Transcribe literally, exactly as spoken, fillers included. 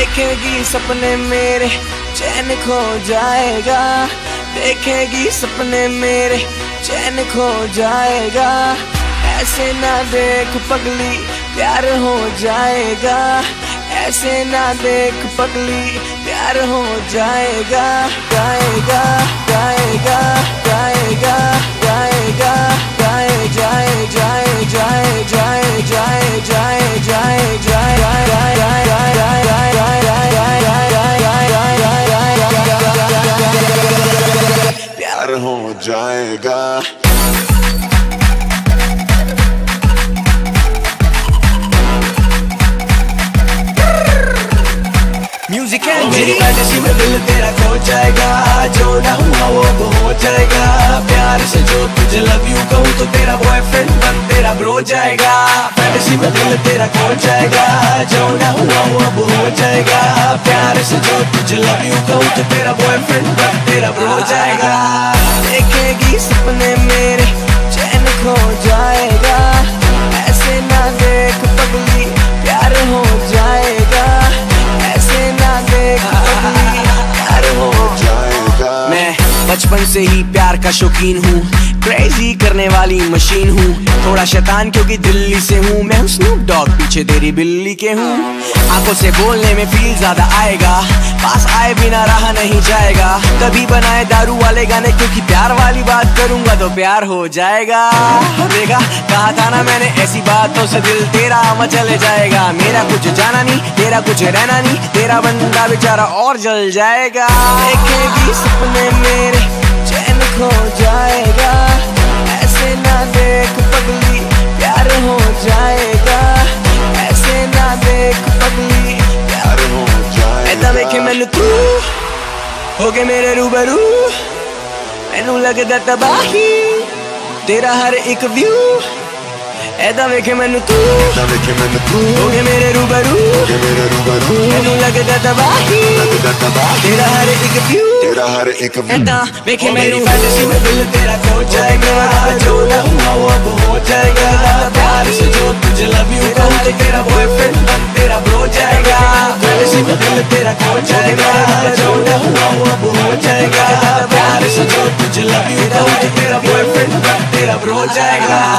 देखेगी सपने मेरे चैन खो जाएगा, देखेगी सपने मेरे चैन खो जाएगा। ऐसे ना देख पगली प्यार हो जाएगा, ऐसे ना देख पगली प्यार हो जाएगा। गाएगा गाएगा गाएगा गाएगा गाए जाए जाए जाए जाए जाए जाए जाए जाए प्यार हो जाएगा। म्यूजिक मेरी फैंटेसी में दिल तेरा खो जाएगा, जो ना हुआ वो तो हो जाएगा। प्यार से जो तुझे लव यू कहूँ तो तेरा बॉयफ्रेंड बन तेरा ब्रो जाएगा। फैंटेसी में दिल तेरा खो जाएगा, जो ना हुआ वो अब हो जाएगा। प्यार से जो तुझे लव यू कहूँ तो तेरा बॉयफ्रेंड बन तेरा ब्रो जाएगा। देखेगी सपने मेरे चैन खो जाएगा, ऐसे ना देख पगली प्यार हो जाएगा, ऐसे ना देख पगली प्यार हो जाएगा। मैं बचपन से ही प्यार का शौकीन हूँ, क्रेजी करने वाली मशीन हूँ। थोड़ा शैतान क्योंकि दिल्ली से हूँ, मैं हूँ स्नूप डॉग पीछे तेरी बिल्ली के हूँ। आंखों से बोलने में फील ज्यादा आएगा, पास आए बिना रहा नहीं जाएगा। कभी बनाए दारू वाले गाने क्योंकि प्यार वाली बात करूंगा तो प्यार हो जाएगा। देखा कहा था ना मैंने, ऐसी बातों से दिल तेरा मचल जाएगा। मेरा कुछ जाना नहीं, तेरा कुछ रहना नहीं, तेरा बंदा बेचारा और जल जाएगा। देखेगी सपने मेरे चैन खो जाएगा, ऐसे ना देख पगली प्यार हो जाएगा, ऐसे ना देख पगली प्यार हो जाएगा। ऐदा देखे मैनू तू हो गए मेरे रूबरू, मैनू लगदा तबाही तेरा हर एक व्यू। ऐदा वेखे मैनू तू हो गए मेरे रूबरू, मैनू लगदा तबाही तेरा हर एक व्यू। ऐदा वेखे मेरी फैंटेसी में दिल तेरा खो जाएगा, जो ना हुआ वो अब हो जाएगा। प्यार से जो तुझे लव यू कहूँ तो तेरा बॉयफ्रेंड बन तेरा ब्रो जाएगा। फैंटेसी में दिल तेरा खो जाएगा, जो ना हुआ वो अब हो जाएगा। प्यार से जो तुझे लव यू कहूँ तो तेरा बॉयफ्रेंड बन तेरा ब्रो जाएगा।